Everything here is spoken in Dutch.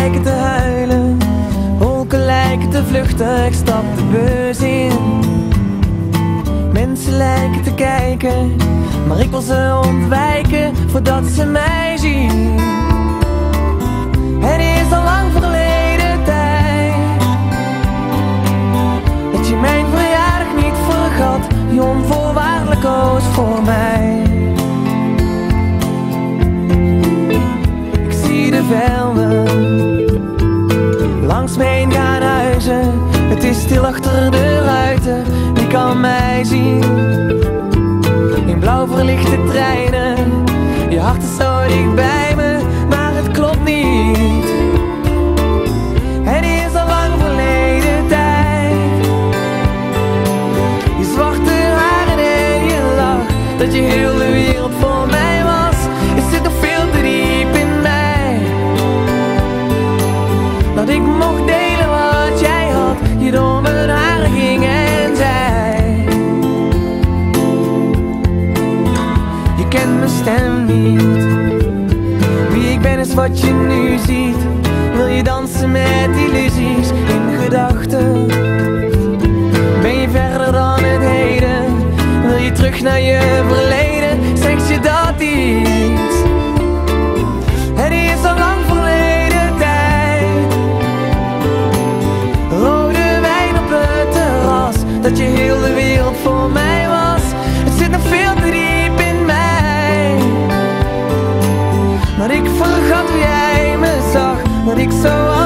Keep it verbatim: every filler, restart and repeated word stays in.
lijken te huilen, wolken lijken te vluchten. Ik stap de bus in. Mensen lijken te kijken, maar ik wil ze ontwijken voordat ze mij zien. Het is al lang verleden tijd dat je mijn verjaardag niet vergat, je onvoorwaardelijk koos voor mij. Ik zie de velden langs me heen gaan huizen. Het is stil achter de ruiten, wie kan mij zien? In blauw verlichte treinen, je hart is zo dicht bij me, maar het klopt niet. Het is al lang verleden tijd. Je zwarte haren en je lach, dat je heel de wereld voor mij was. Het zit nog veel te diep in mij, dat ik mocht delen wat jij had, je door mijn haren ging en zei. Je kent mijn stem niet, wie ik ben is wat je nu ziet. Wil je dansen met illusies in gedachten? Ben je verder dan het heden? Wil je terug naar je verleden? Zeg je dat iets? Het is al lang verleden tijd. Rode wijn op het terras, dat je heel de wereld voor mij was. Het zit nog veel te diep in mij, maar ik vergat hoe jij me zag, dat ik zo